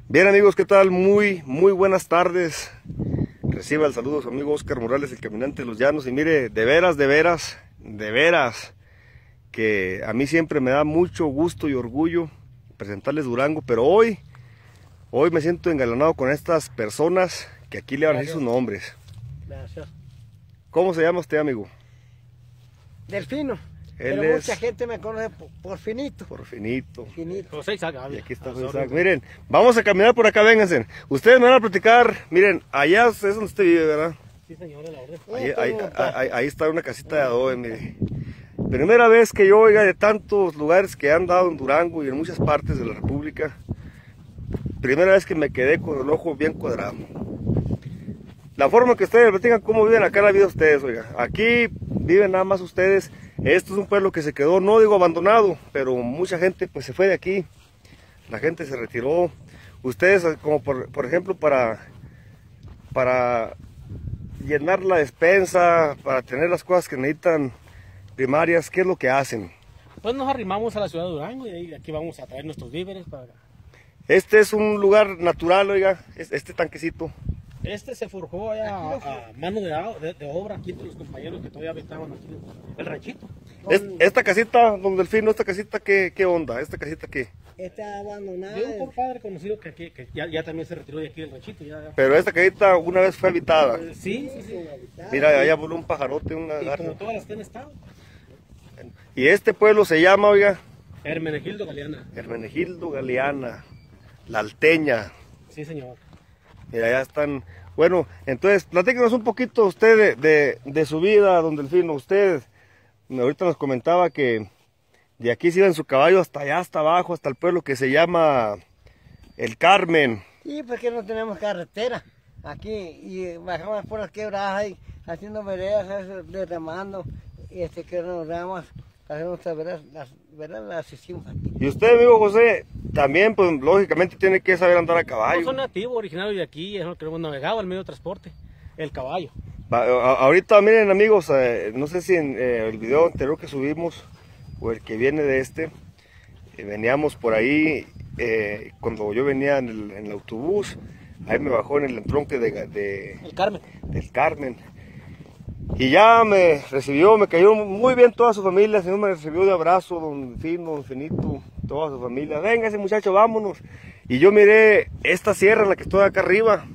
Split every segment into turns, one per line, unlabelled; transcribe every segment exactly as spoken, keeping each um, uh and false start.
Bien amigos, ¿qué tal? Muy, muy buenas tardes. Reciba el saludo de su amigo Oscar Morales, el caminante de los llanos. Y mire, de veras, de veras, de veras, que a mí siempre me da mucho gusto y orgullo presentarles Durango, pero hoy, hoy me siento engalanado con estas personas que aquí le van a decir sus nombres.
Gracias.
¿Cómo se llama usted, amigo?
Delfino.
Él
Pero
es...
mucha gente me conoce por, por Finito.
Por Finito.
Finito.
José Isaac,
Y aquí está José Isaac. Miren, vamos a caminar por acá, vénganse. Ustedes me van a platicar. Miren, allá es donde usted vive, ¿verdad?
Sí, señor, de la orden.
Ahí, ahí, ahí, ahí está una casita de adobe, mire. Primera vez que yo oiga de tantos lugares que han dado en Durango y en muchas partes de la República. Primera vez que me quedé con el ojo bien cuadrado. La forma que ustedes platican cómo viven acá la vida ustedes, oiga. Aquí viven nada más ustedes. Esto es un pueblo que se quedó, no digo abandonado, pero mucha gente pues se fue de aquí. La gente se retiró. Ustedes, como por, por ejemplo, para, para llenar la despensa, para tener las cosas que necesitan primarias, ¿qué es lo que hacen?
Pues nos arrimamos a la ciudad de Durango y ahí aquí vamos a traer nuestros víveres para acá.
Este es un lugar natural, oiga, este tanquecito.
Este se forjó allá a, a mano de, de, de obra aquí entre los compañeros que todavía habitaban aquí el ranchito.
Es, esta casita, don Delfino, esta casita, ¿qué, qué onda? ¿Esta casita qué?
Está abandonada.
De un compadre conocido que, aquí, que ya, ya también se retiró de aquí del ranchito. Ya, ya.
Pero esta casita una vez fue habitada.
Eh, sí, sí, sí.
Mira, allá voló un pajarote, una
Y
garza.
como todas las que han estado.
Y este pueblo se llama, oiga,
Hermenegildo Galeana.
Hermenegildo Galeana, La Alteña.
Sí, señor.
Mira, ya están. Bueno, entonces, platíquenos un poquito usted de, de, de su vida, don Delfino. Usted ahorita nos comentaba que de aquí se iba en su caballo hasta allá, hasta abajo, hasta el pueblo que se llama El Carmen.
Sí, porque no tenemos carretera aquí y bajamos por las quebradas ahí, haciendo veredas, derramando y este que nos damos, hacer nuestras veredas, las veredas las hicimos aquí.
Y usted, amigo José, también, pues lógicamente tiene que saber andar a
No,
caballo.
son nativos, originarios de aquí, es lo que hemos navegado, el medio de transporte, el caballo.
Va, a, ahorita, miren amigos, eh, no sé si en eh, el video anterior que subimos o el que viene de este, eh, veníamos por ahí, eh, cuando yo venía en el, en el autobús, ahí me bajó en el entronque de, de,
El Carmen.
del Carmen. Y ya me recibió, me cayó muy bien toda su familia, el señor me recibió de abrazo, don Fino, don Finito, toda su familia. Venga ese muchacho, vámonos. Y yo miré esta sierra en la que estoy acá arriba,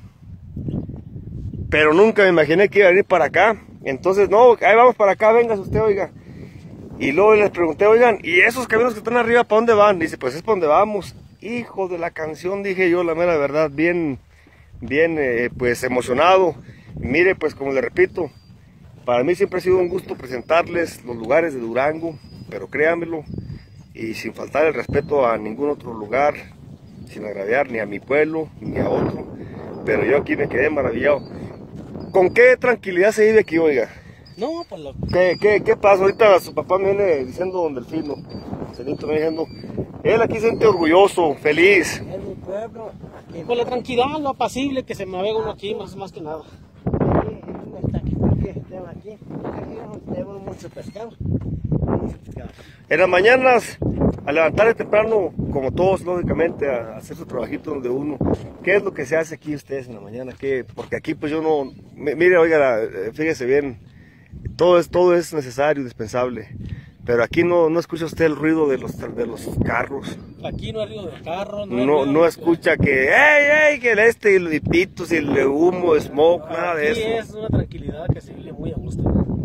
pero nunca me imaginé que iba a venir para acá. Entonces, no, ahí vamos para acá, venga usted, oiga. Y luego les pregunté, oigan, ¿y esos caminos que están arriba, para dónde van? Dice, pues es para dónde vamos. Hijo de la canción, dije yo, la mera verdad, bien, bien, eh, pues emocionado. Y mire, pues como le repito, para mí siempre ha sido un gusto presentarles los lugares de Durango, pero créanmelo, y sin faltar el respeto a ningún otro lugar, sin agraviar ni a mi pueblo, ni a otro, pero yo aquí me quedé maravillado. ¿Con qué tranquilidad se vive aquí, oiga?
No, pues lo...
¿Qué, qué, qué pasa? Ahorita su papá me viene diciendo, don Delfino, Celito me viene diciendo, él aquí se siente orgulloso, feliz.
Es mi pueblo, aquí.
Pues la tranquilidad, lo apacible que se navega uno aquí, más, más que nada.
Aquí, está aquí, porque estamos aquí. Aquí tenemos muchos pescados. Muchos pescados.
En las mañanas, al levantarse temprano, como todos, lógicamente, a hacer su trabajito donde uno, ¿qué es lo que se hace aquí ustedes en la mañana? ¿Qué? Porque aquí pues yo no, mire, oiga, fíjese bien, todo es, todo es necesario, indispensable, pero aquí no, no escucha usted el ruido de los, de los carros.
Aquí no hay ruido de carro, no hay
No,
ruido
no
de...
escucha que, ¡ey, ey! Que el este, y los pitos, y el humo, smoke, nada de
Aquí
eso.
es una tranquilidad que se vive muy a gusto.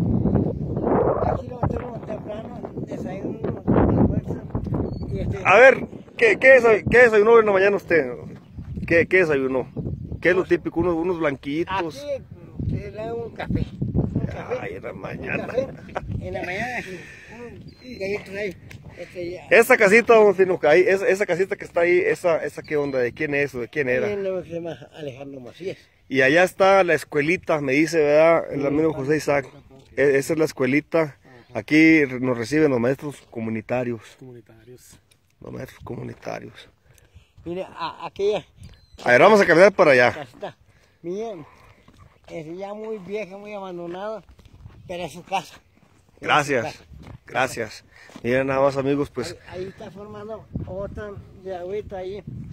Aquí lo tenemos temprano, desayuno, almuerzo. Y este,
A ver, ¿qué, qué, desay- qué desayunó en la mañana usted? ¿Qué, qué desayunó? ¿Qué es lo típico? Unos, unos blanquitos.
aquí te da un café. Un café.
Ay, en la
un
mañana.
café, en la mañana, así, un gallito ahí. Este, ya.
Esa casita, don Fino, ahí, esa, esa casita que está ahí, esa, esa qué onda, ¿de quién es o de quién era?
Ahí lo que se llama Alejandro Macías.
Y allá está la escuelita, me dice, ¿verdad? El amigo José Isaac. E- Esa es la escuelita. Aquí nos reciben los maestros comunitarios.
Comunitarios.
Los maestros comunitarios.
Mire, a, aquella
A ver, vamos a caminar para allá.
casita, miren, es ya muy vieja, muy abandonada, pero es su casa. Es
Gracias,
su casa.
gracias. Miren nada más amigos, pues
Ahí, ahí está formando otra de agüita ahí.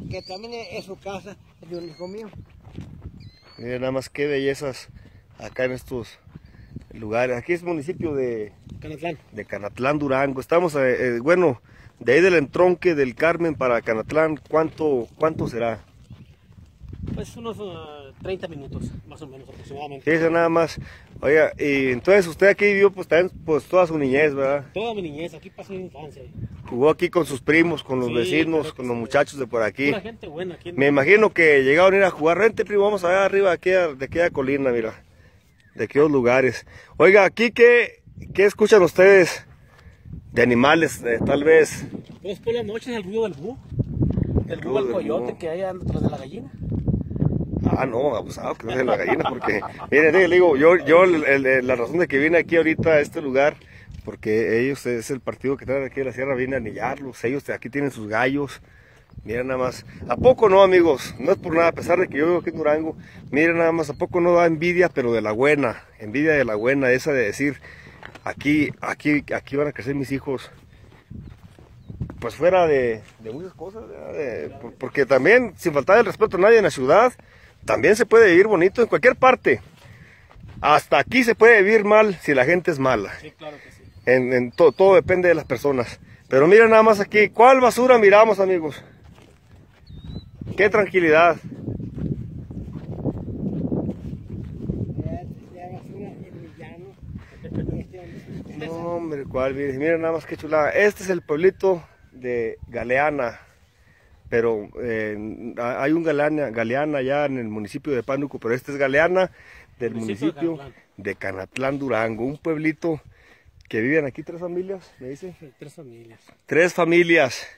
que también es su casa, es de un hijo mío.
Miren nada más qué bellezas acá en estos lugares. Aquí es municipio de
Canatlán.
de Canatlán, Durango. Estamos, eh, eh, bueno, de ahí del entronque del Carmen para Canatlán, ¿cuánto, cuánto será?
Pues unos uh, treinta minutos, más o menos aproximadamente.
Fíjese nada más. Oiga, y entonces usted aquí vivió pues también pues toda su niñez, ¿verdad?
Toda mi niñez, aquí pasó mi infancia.
Jugó aquí con sus primos, con los
Sí,
vecinos,
claro que
con los
sí.
muchachos de por aquí.
Una gente buena aquí.
Me imagino que llegaron a ir a jugar. Vente, primo, vamos allá arriba, aquí a- de aquella colina, mira. De aquellos lugares. Oiga, aquí, ¿qué, qué escuchan ustedes de animales, eh, tal vez?
Pues por las noches el ruido del búho. El
ruido
ruido del
del
coyote
búho.
que hay atrás de la gallina.
Ah, no, abusado, que no es la gallina, porque, miren, le digo, yo, yo el- el- la razón de que vine aquí ahorita a este lugar, porque ellos, es el partido que traen aquí de la sierra, vine a anillarlos, ellos aquí tienen sus gallos, miren nada más, ¿a poco no, amigos? No es por nada, a pesar de que yo vivo aquí en Durango, miren nada más, ¿a poco no da envidia, pero de la buena, envidia de la buena, esa de decir, aquí, aquí, aquí van a crecer mis hijos, pues fuera de, de muchas cosas, ¿verdad? De- por- porque también, sin faltar el respeto a nadie en la ciudad, también se puede vivir bonito en cualquier parte. Hasta aquí se puede vivir mal si la gente es mala.
Sí, claro que sí.
En, en to- todo depende de las personas. Pero miren nada más aquí, ¿cuál basura miramos, amigos? Qué tranquilidad. No, hombre, cuál, miren, miren nada más qué chulada. Este es el pueblito de Galeana. Pero eh, hay un Galeana, Galeana allá en el municipio de Pánuco, pero este es Galeana del
Municipio de
municipio
Canatlán.
de Canatlán, Durango. Un pueblito que viven aquí tres familias, me dice.
Tres familias.
Tres familias.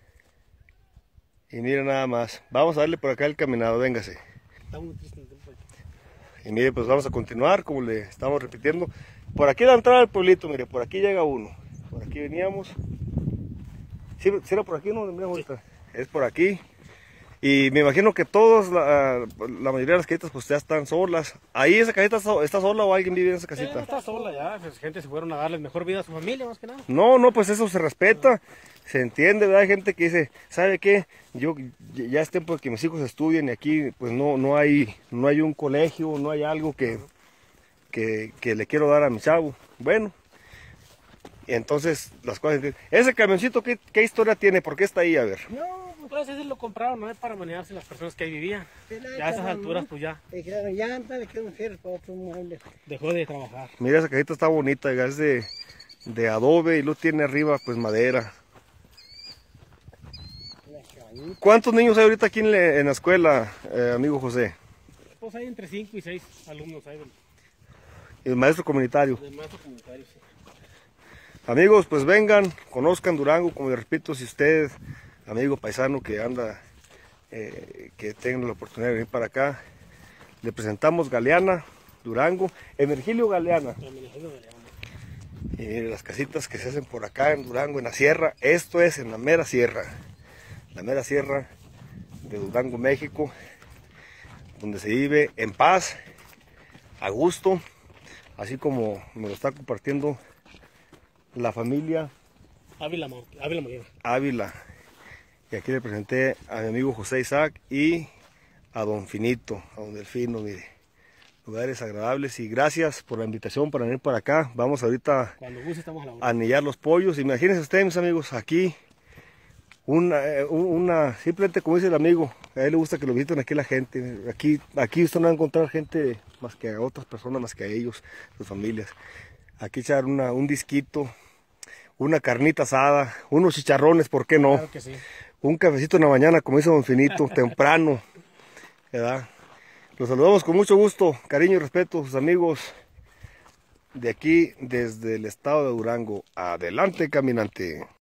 Y miren nada más. Vamos a darle por acá el caminado, véngase.
Está muy triste el tiempo aquí.
Y mire, pues vamos a continuar, como le estamos repitiendo. Por aquí la entrada al pueblito, mire, por aquí llega uno. Por aquí veníamos. ¿Sí, sí era por aquí, no? Mira, ahorita. Es por aquí. Y me imagino que todos, la, la mayoría de las casitas pues ya están solas. ¿Ahí esa casita está está sola o alguien vive en esa
Eh,
casita?
está sola ya, pues gente se fueron a darles mejor vida a su familia más que nada.
No, no, pues eso se respeta, se entiende, ¿verdad? Hay gente que dice, ¿sabe qué? Yo ya es tiempo de que mis hijos estudien y aquí pues no, no hay, no hay un colegio, no hay algo que, que, que le quiero dar a mi chavo. Bueno, y entonces las cosas. Ese camioncito, ¿qué, qué historia tiene? ¿Por qué está ahí? A ver.
No, pues ese lo compraron, no es para manejarse las personas que ahí vivían. Ya a esas alturas pues ya
Le quedaron llantas, le quedaron fierros para otros muebles.
dejó de trabajar.
Mira, esa cajita está bonita, oiga, es de, de adobe y lo tiene arriba pues madera. ¿Cuántos niños hay ahorita aquí en, la- en la escuela, eh, amigo José?
Pues hay entre cinco y seis alumnos ahí del,
El maestro comunitario.
del maestro comunitario. Sí.
Amigos, pues vengan, conozcan Durango, como les repito, si usted, amigo paisano que anda, eh, que tenga la oportunidad de venir para acá, le presentamos Galeana, Durango, Emergilio Galeana.
El Ministerio de León.
Y miren las casitas que se hacen por acá en Durango, en la sierra, esto es en la mera sierra, la mera sierra de Durango, México, donde se vive en paz, a gusto, así como me lo está compartiendo la familia
Ávila, Mo- Ávila Molina.
Ávila. Y aquí le presenté a mi amigo José Isaac y a Don Finito, a Don Delfino, mire. Lugares agradables y gracias por la invitación para venir para acá. Vamos ahorita
Cuando guste estamos a la
a
hora.
anillar los pollos. Imagínense ustedes, mis amigos, aquí una, eh, un- una, simplemente como dice el amigo, a él le gusta que lo visiten aquí la gente. Aquí, aquí usted no va a encontrar gente más que a otras personas, más que a ellos, sus familias. Aquí echar una, un disquito, una carnita asada, unos chicharrones, ¿por qué no?
Claro que sí.
Un cafecito en la mañana, como dice Don Finito, temprano, ¿verdad? Los saludamos con mucho gusto, cariño y respeto, sus amigos de aquí, desde el estado de Durango. Adelante, caminante.